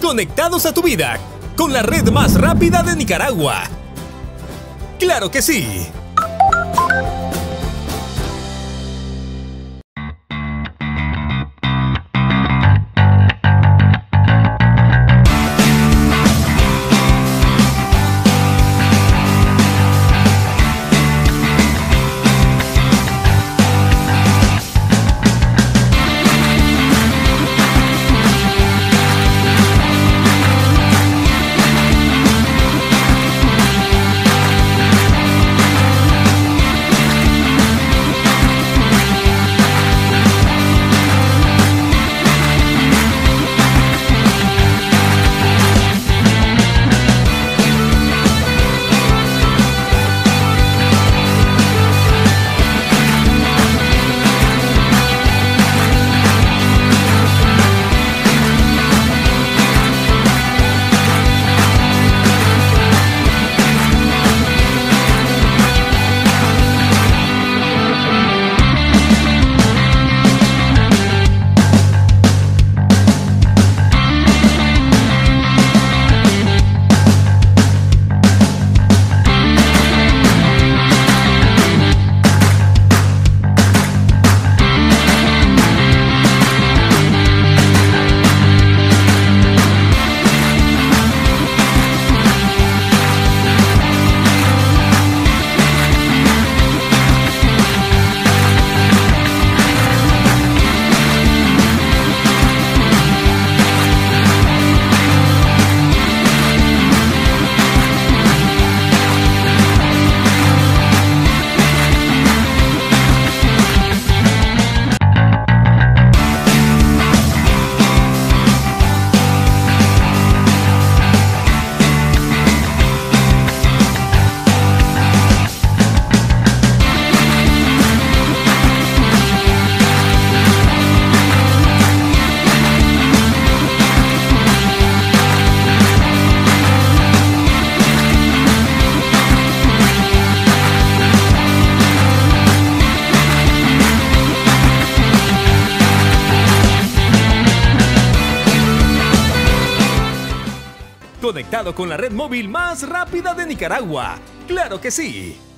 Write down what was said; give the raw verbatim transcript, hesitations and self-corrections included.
Conectados a tu vida con la red más rápida de Nicaragua. ¡Claro que sí! Conectado con la red móvil más rápida de Nicaragua. ¡Claro que sí!